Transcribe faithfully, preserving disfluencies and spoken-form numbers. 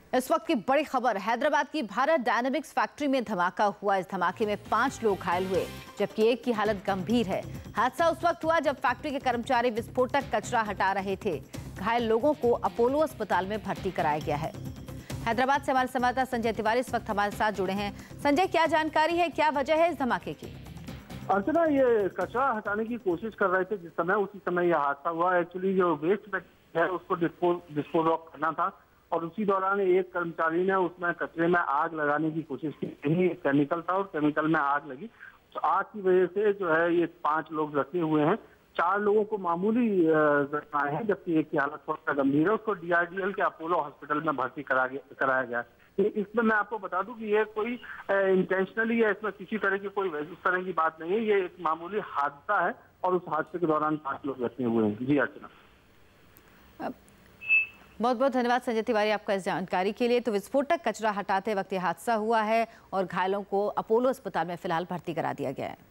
इस वक्त की बड़ी खबर, हैदराबाद की भारत डायनेमिक्स फैक्ट्री में धमाका हुआ। इस धमाके में पांच लोग घायल हुए जबकि एक की हालत गंभीर है। हादसा उस वक्त हुआ जब फैक्ट्री के कर्मचारी विस्फोटक कचरा हटा रहे थे। घायल लोगों को अपोलो अस्पताल में भर्ती कराया गया है। हैदराबाद से हमारे संवाददाता संजय तिवारी इस वक्त हमारे साथ जुड़े हैं। संजय, क्या जानकारी है, क्या वजह है इस धमाके की? अर्चना, ये कचरा हटाने की कोशिश कर रहे थे जिस समय, उसी समय यह हादसा हुआ। एक्चुअली जो वेस्ट है उसको डिस्पोज डिस्पोज ऑफ करना था और उसी दौरान एक कर्मचारी ने उसमें कचरे में आग लगाने की कोशिश की। यही केमिकल था और केमिकल में आग लगी। तो आग की वजह से जो है ये पांच लोग जख्मी हुए हैं। चार लोगों को मामूली जख्म है जबकि एक की हालत थोड़ा गंभीर है। उसको डीआरडीएल के अपोलो हॉस्पिटल में भर्ती कराया गया। इसमें मैं आपको बता दूं कि ये कोई इंटेंशनली या इसमें किसी तरह की कोई इस तरह की बात नहीं है। ये एक मामूली हादसा है और उस हादसे के दौरान पांच लोग जख्मी हुए हैं। जी अर्चना, बहुत बहुत धन्यवाद संजय तिवारी आपका इस जानकारी के लिए। तो विस्फोटक कचरा हटाते वक्त ये हादसा हुआ है और घायलों को अपोलो अस्पताल में फिलहाल भर्ती करा दिया गया है।